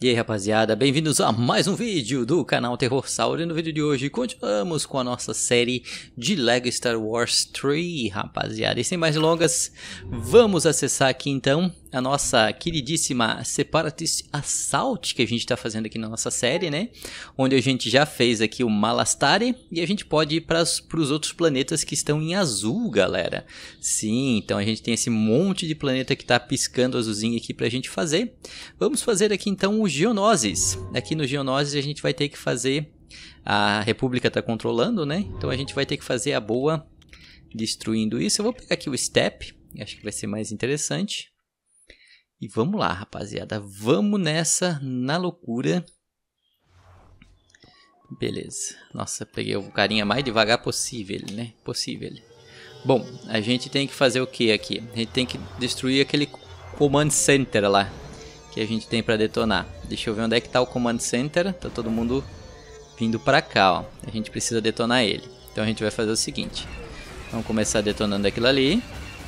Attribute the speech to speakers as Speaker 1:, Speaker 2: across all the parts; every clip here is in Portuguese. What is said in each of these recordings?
Speaker 1: E aí rapaziada, bem-vindos a mais um vídeo do canal Terrorsauro. E no vídeo de hoje continuamos com a nossa série de LEGO Star Wars 3, rapaziada. E sem mais delongas, vamos acessar aqui então a nossa queridíssima Separatist Assault que a gente está fazendo aqui na nossa série, né? Onde a gente já fez aqui o Malastare e a gente pode ir para os outros planetas que estão em azul, galera. Sim, então a gente tem esse monte de planeta que está piscando azulzinho aqui para a gente fazer. Vamos fazer aqui então o Geonosis. Aqui no Geonosis a gente vai ter que fazer, a República está controlando, né? Então a gente vai ter que fazer a boa destruindo isso. Eu vou pegar aqui o Step, acho que vai ser mais interessante. E vamos lá, rapaziada, vamos nessa, na loucura. Beleza, nossa, peguei o carinha mais devagar possível, né? Bom, a gente tem que fazer o que aqui? A gente tem que destruir aquele Command Center lá que a gente tem para detonar. Deixa eu ver onde é que tá o Command Center. Tá todo mundo vindo para cá, ó. A gente precisa detonar ele. Então a gente vai fazer o seguinte. Vamos começar detonando aquilo ali.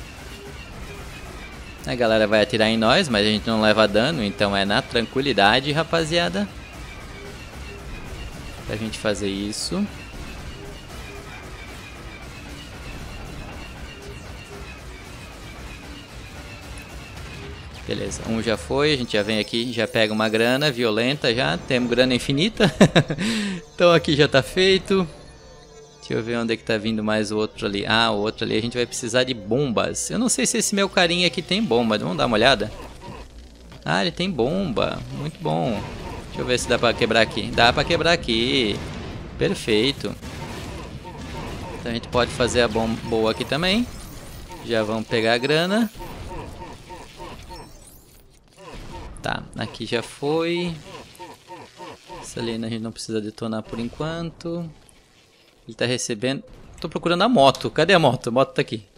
Speaker 1: A galera vai atirar em nós, mas a gente não leva dano, então é na tranquilidade, rapaziada. Pra gente fazer isso. Beleza, um já foi, a gente já vem aqui, já pega uma grana violenta já, temos grana infinita. Então aqui já tá feito. Deixa eu ver onde é que tá vindo mais o outro ali. Ah, o outro ali a gente vai precisar de bombas. Eu não sei se esse meu carinha aqui tem bomba, vamos dar uma olhada. Ah, ele tem bomba, muito bom. Deixa eu ver se dá pra quebrar aqui. Dá pra quebrar aqui, perfeito. Então a gente pode fazer a bomba boa aqui também. Já vamos pegar a grana. Tá, aqui já foi. Essa ali a gente não precisa detonar por enquanto. Ele tá recebendo... Tô procurando a moto. Cadê a moto? A moto tá aqui.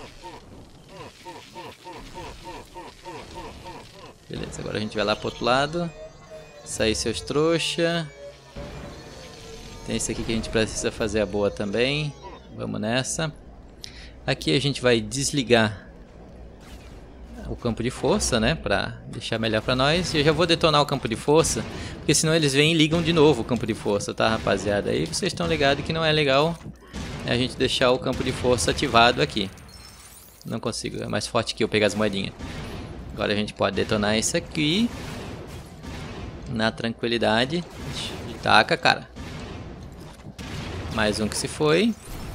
Speaker 1: Beleza, agora a gente vai lá pro outro lado. Sair seus trouxa. Tem esse aqui que a gente precisa fazer a boa também. Vamos nessa. Aqui a gente vai desligar o campo de força, né, pra deixar melhor pra nós. E eu já vou detonar o campo de força, porque senão eles vêm e ligam de novo o campo de força, tá, rapaziada? Aí vocês estão ligados que não é legal a gente deixar o campo de força ativado aqui. Não consigo, é mais forte que eu pegar as moedinhas. Agora a gente pode detonar isso aqui na tranquilidade. Taca, cara. Mais um que se foi.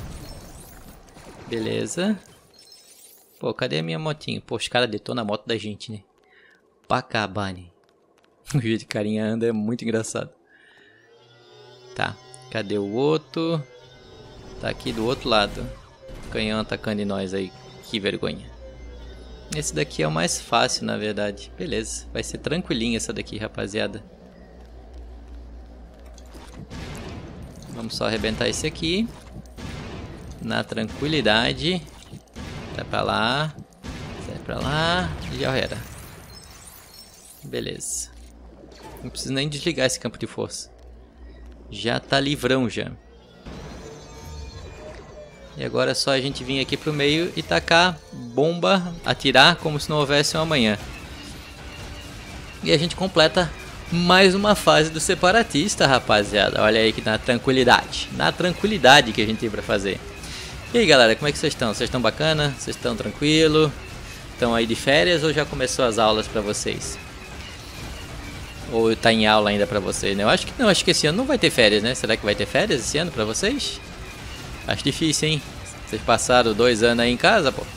Speaker 1: Beleza. Pô, cadê a minha motinha? Pô, os caras detonam a moto da gente, né? Pacabane. O jeito que carinha anda é muito engraçado. Tá, cadê o outro? Tá aqui do outro lado. Canhão atacando em nós aí. Que vergonha. Esse daqui é o mais fácil, na verdade. Beleza, vai ser tranquilinho essa daqui, rapaziada. Vamos só arrebentar esse aqui. Na tranquilidade. Sai pra lá. Sai pra lá. E já era. Beleza. Não preciso nem desligar esse campo de força. Já tá livrão já. E agora é só a gente vir aqui pro meio e tacar bomba, atirar como se não houvesse um amanhã. E a gente completa mais uma fase do separatista, rapaziada. Olha aí que na tranquilidade. Na tranquilidade que a gente tem pra fazer. E aí galera, como é que vocês estão? Vocês estão bacana? Vocês estão tranquilo? Estão aí de férias ou já começou as aulas pra vocês? Ou tá em aula ainda pra vocês, né? Eu acho que não, acho que esse ano não vai ter férias, né? Será que vai ter férias esse ano pra vocês? Acho difícil, hein? Vocês passaram 2 anos aí em casa, pô.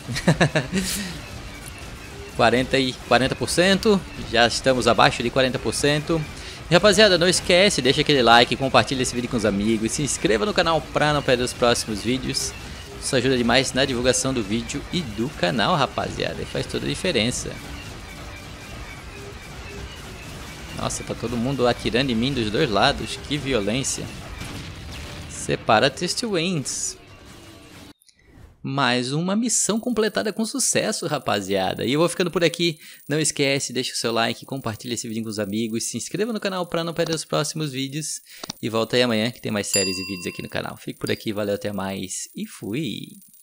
Speaker 1: 40%, já estamos abaixo de 40%. E, rapaziada, não esquece, deixa aquele like, compartilha esse vídeo com os amigos, se inscreva no canal pra não perder os próximos vídeos. Isso ajuda demais na divulgação do vídeo e do canal, rapaziada, e faz toda a diferença. Nossa, tá todo mundo atirando em mim dos dois lados, que violência. Separatist wins. Mais uma missão completada com sucesso, rapaziada. E eu vou ficando por aqui. Não esquece, deixa o seu like, compartilha esse vídeo com os amigos, se inscreva no canal para não perder os próximos vídeos. E volta aí amanhã que tem mais séries e vídeos aqui no canal. Fique por aqui, valeu, até mais e fui!